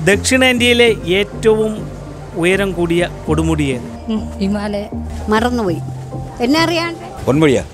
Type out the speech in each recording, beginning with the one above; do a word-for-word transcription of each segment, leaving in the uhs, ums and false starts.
ദക്ഷിണേന്ത്യയിലെ ഏറ്റവും ഉയരം കൂടിയ കൊടുമുടി ഏത്? ഹിമാലയ. മറന്നുപോയി. എന്നെ അറിയാണ്ട് പൊന്മുടിയാ.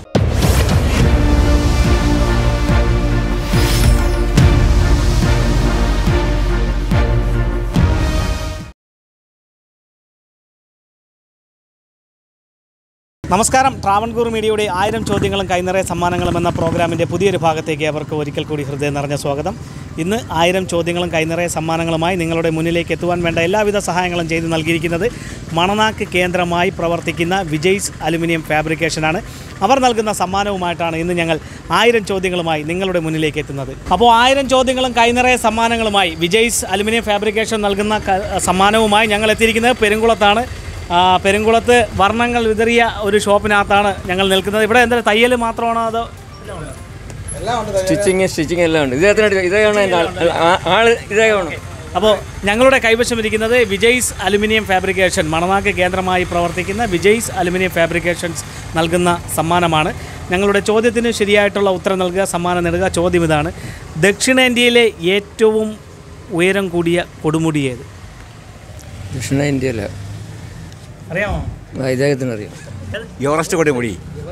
നമസ്കാരം. ട്രാവൻകൂർ മീഡിയയുടെ ആയിരം ചോദ്യങ്ങളും കൈനിറയ സമ്മാനങ്ങളും എന്ന പ്രോഗ്രാമിൻ്റെ പുതിയൊരു ഭാഗത്തേക്ക് അവർക്ക് ഒരിക്കൽ കൂടി ഹൃദയം നിറഞ്ഞ സ്വാഗതം. ഇന്ന് ആയിരം ചോദ്യങ്ങളും കൈനിറയ സമ്മാനങ്ങളുമായി നിങ്ങളുടെ മുന്നിലേക്ക് എത്തുവാൻ വേണ്ട എല്ലാവിധ സഹായങ്ങളും ചെയ്തു നൽകിയിരിക്കുന്നത് മണനാക്ക് കേന്ദ്രമായി പ്രവർത്തിക്കുന്ന വിജയ്സ് അലുമിനിയം ഫാബ്രിക്കേഷനാണ്. അവർ നൽകുന്ന സമ്മാനവുമായിട്ടാണ് ഇന്ന് ഞങ്ങൾ ആയിരം ചോദ്യങ്ങളുമായി നിങ്ങളുടെ മുന്നിലേക്ക് എത്തുന്നത്. അപ്പോൾ ആയിരം ചോദ്യങ്ങളും കൈനിറയ സമ്മാനങ്ങളുമായി വിജയ്സ് അലുമിനിയം ഫാബ്രിക്കേഷൻ നൽകുന്ന സമ്മാനവുമായി ഞങ്ങൾ എത്തിയിരിക്കുന്നത് പെരുങ്കുളത്താണ്. പെരുങ്കുളത്ത് വർണ്ണങ്ങൾ വിതറിയ ഒരു ഷോപ്പിനകത്താണ് ഞങ്ങൾ നിൽക്കുന്നത്. ഇവിടെ എന്താ തയ്യൽ മാത്രമാണോ അതോ സ്റ്റിച്ചിങ് സ്റ്റിച്ചിങ് എല്ലാം ഉണ്ട്? ഇദ്ദേഹത്തിന് ഇതാണ് ആള് ഇദ്ദേഹമാണ്. അപ്പോൾ ഞങ്ങളുടെ കൈവശം ഇരിക്കുന്നത് വിജയ്സ് അലുമിനിയം ഫാബ്രിക്കേഷൻ, മണനാക്ക് കേന്ദ്രമായി പ്രവർത്തിക്കുന്ന വിജയ്സ് അലുമിനിയം ഫാബ്രിക്കേഷൻസ് നൽകുന്ന സമ്മാനമാണ്. ഞങ്ങളുടെ ചോദ്യത്തിന് ശരിയായിട്ടുള്ള ഉത്തരം നൽകുക, സമ്മാനം നേടുക. ചോദ്യം ഇതാണ്: ദക്ഷിണേന്ത്യയിലെ ഏറ്റവും ഉയരം കൂടിയ കൊടുമുടി ഏത്? ദക്ഷിണേന്ത്യയിലെ അറിയാമോ? ഇദ്ദേഹത്തിന് അറിയാം. എവറസ്റ്റ് കൊടുമുടി.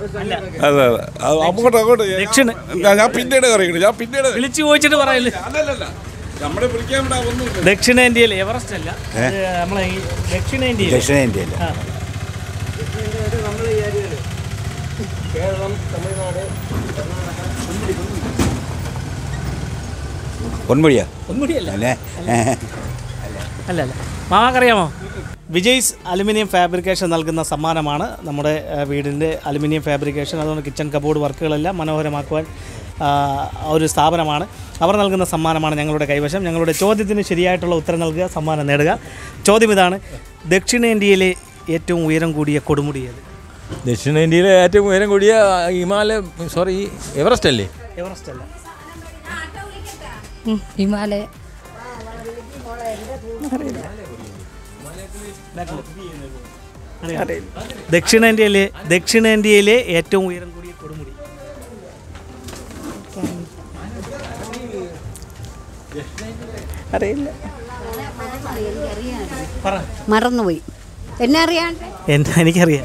ദക്ഷിണ ഞാൻ പിന്നീട് അറിയണം. ഞാൻ പിന്നീട് വിളിച്ചു ചോദിച്ചിട്ട് പറയല്ലേ. ദക്ഷിണേന്ത്യയിൽ എവറസ്റ്റ് അല്ല, നമ്മളെ ഈ ദക്ഷിണേന്ത്യയിൽ ദക്ഷിണേന്ത്യയിൽ കേരളം, തമിഴ്നാട്, പൊന്മുടിയാ. പൊന്മുടിയല്ല അല്ലേ? അല്ല അല്ല മാമാക്കറിയാമോ? വിജയ്സ് അലുമിനിയം ഫാബ്രിക്കേഷൻ നൽകുന്ന സമ്മാനമാണ്. നമ്മുടെ വീടിൻ്റെ അലുമിനിയം ഫാബ്രിക്കേഷൻ, അതുകൊണ്ട് കിച്ചൺ കബോർഡ് വർക്കുകളെല്ലാം മനോഹരമാക്കുവാൻ ഒരു സ്ഥാപനമാണ്. അവർ നൽകുന്ന സമ്മാനമാണ് ഞങ്ങളുടെ കൈവശം. ഞങ്ങളുടെ ചോദ്യത്തിന് ശരിയായിട്ടുള്ള ഉത്തരം നൽകുക, സമ്മാനം നേടുക. ചോദ്യം ഇതാണ്: ദക്ഷിണേന്ത്യയിലെ ഏറ്റവും ഉയരം കൂടിയ കൊടുമുടി ഏത്? ദക്ഷിണേന്ത്യയിലെ ഏറ്റവും ഉയരം കൂടിയ ഹിമാലയ, സോറി എവറസ്റ്റ് അല്ലേ? എവറസ്റ്റ് അല്ല. ഹിമാലയ. ദക്ഷിണേന്ത്യയിലെ ദക്ഷിണേന്ത്യയിലെ ഏറ്റവും ഉയരം കൂടിയ കൊടുമുടി അറിയില്ല. മറന്നുപോയി. എന്നെ അറിയാണ്ട് എന്താ? എനിക്കറിയാം.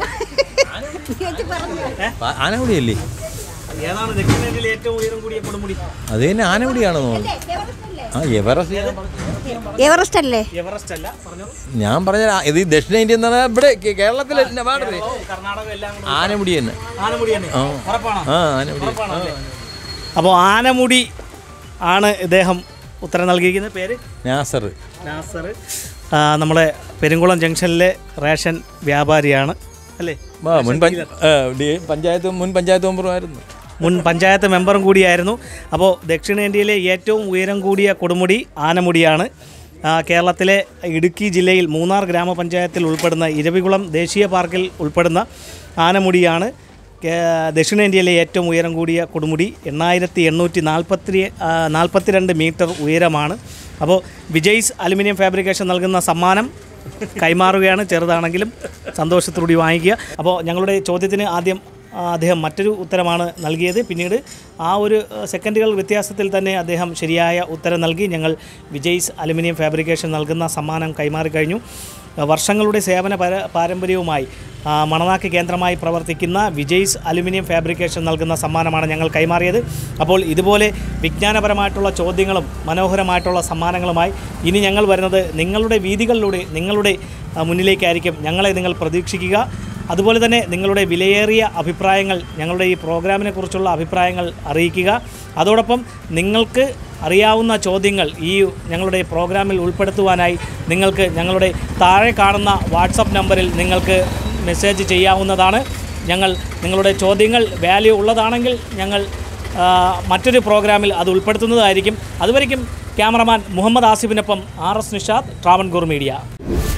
ആനമുടിയല്ലേ? ഏതാണ് ദക്ഷിണേന്ത്യയിലെ ഏറ്റവും ഉയരം കൂടിയ കൊടുമുടി? അത് തന്നെ ആനമുടിയാണോ? ആ എവറസ്റ്റ്. എവറസ്റ്റ് അല്ലേ? എവറസ്റ്റ് അല്ല. പറഞ്ഞു. ഞാൻ പറഞ്ഞ ഇത് ദക്ഷിണേന്ത്യ എന്ന് പറഞ്ഞാൽ ഇവിടെ കേരളത്തിലെ കർണാടക എല്ലാം ആനമുടി തന്നെ. ആനമുടി തന്നെ. ആ ആനമുടി. അപ്പോൾ ആനമുടി ആണ് ഇദ്ദേഹം ഉത്തരം നൽകിയിരിക്കുന്നത്. പേര് നാസർ. നാസർ നമ്മുടെ പെരുങ്കുളം ജംഗ്ഷനിലെ റേഷൻ വ്യാപാരിയാണ് അല്ലേ? മുൻ പഞ്ചായത്ത് മുൻ പഞ്ചായത്ത് മെമ്പറുമായിരുന്നു. മുൻ പഞ്ചായത്ത് മെമ്പറും കൂടിയായിരുന്നു. അപ്പോൾ ദക്ഷിണേന്ത്യയിലെ ഏറ്റവും ഉയരം കൂടിയ കൊടുമുടി ആനമുടിയാണ്. കേരളത്തിലെ ഇടുക്കി ജില്ലയിൽ മൂന്നാർ ഗ്രാമപഞ്ചായത്തിൽ ഉൾപ്പെടുന്ന ഇരവികുളം ദേശീയ പാർക്കിൽ ഉൾപ്പെടുന്ന ആനമുടിയാണ് ദക്ഷിണേന്ത്യയിലെ ഏറ്റവും ഉയരം കൂടിയ കൊടുമുടി. എണ്ണായിരത്തി എണ്ണൂറ്റി നാൽപ്പത്തി നാൽപ്പത്തിരണ്ട് മീറ്റർ ഉയരമാണ്. അപ്പോൾ വിജയ്സ് അലുമിനിയം ഫാബ്രിക്കേഷൻ നൽകുന്ന സമ്മാനം കൈമാറുകയാണ്. ചെറുതാണെങ്കിലും സന്തോഷത്തോടുകൂടി വാങ്ങിക്കുക. അപ്പോൾ ഞങ്ങളുടെ ചോദ്യത്തിന് ആദ്യം അദ്ദേഹം മറ്റൊരു ഉത്തരമാണ് നൽകിയത്. പിന്നീട് ആ ഒരു സെക്കൻഡുകൾ വ്യത്യാസത്തിൽ തന്നെ അദ്ദേഹം ശരിയായ ഉത്തരം നൽകി. ഞങ്ങൾ വിജയ്സ് അലുമിനിയം ഫാബ്രിക്കേഷൻ നൽകുന്ന സമ്മാനം കൈമാറിക്കഴിഞ്ഞു. വർഷങ്ങളുടെ സേവന പാരമ്പര്യവുമായി മണനാക്ക് കേന്ദ്രമായി പ്രവർത്തിക്കുന്ന വിജയ്സ് അലുമിനിയം ഫാബ്രിക്കേഷൻ നൽകുന്ന സമ്മാനമാണ് ഞങ്ങൾ കൈമാറിയത്. അപ്പോൾ ഇതുപോലെ വിജ്ഞാനപരമായിട്ടുള്ള ചോദ്യങ്ങളും മനോഹരമായിട്ടുള്ള സമ്മാനങ്ങളുമായി ഇനി ഞങ്ങൾ വരുന്നത് നിങ്ങളുടെ വീഥികളിലൂടെ നിങ്ങളുടെ മുന്നിലേക്കായിരിക്കും. ഞങ്ങളെ നിങ്ങൾ പ്രതീക്ഷിക്കുക. അതുപോലെ തന്നെ നിങ്ങളുടെ വിലയേറിയ അഭിപ്രായങ്ങൾ, ഞങ്ങളുടെ ഈ പ്രോഗ്രാമിനെ കുറിച്ചുള്ള അഭിപ്രായങ്ങൾ അറിയിക്കുക. അതോടൊപ്പം നിങ്ങൾക്ക് അറിയാവുന്ന ചോദ്യങ്ങൾ ഈ ഞങ്ങളുടെ പ്രോഗ്രാമിൽ ഉൾപ്പെടുത്തുവാനായി നിങ്ങൾക്ക് ഞങ്ങളുടെ താഴെ കാണുന്ന വാട്സപ്പ് നമ്പറിൽ നിങ്ങൾക്ക് മെസ്സേജ് ചെയ്യാവുന്നതാണ്. ഞങ്ങൾ നിങ്ങളുടെ ചോദ്യങ്ങൾ വാല്യൂ ഉള്ളതാണെങ്കിൽ ഞങ്ങൾ മറ്റൊരു പ്രോഗ്രാമിൽ അത് ഉൾപ്പെടുത്തുന്നതായിരിക്കും. അതുവരയ്ക്കും ക്യാമറമാൻ മുഹമ്മദ് ആസിഫിനൊപ്പം R S Nishad, Travancore media.